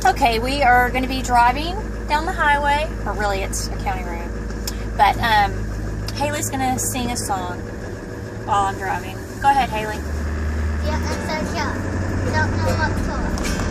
Okay, we are going to be driving down the highway, or really it's a county road, but Haley's going to sing a song while I'm driving. Go ahead, Haley. Yeah, it's so cute. Don't know what for.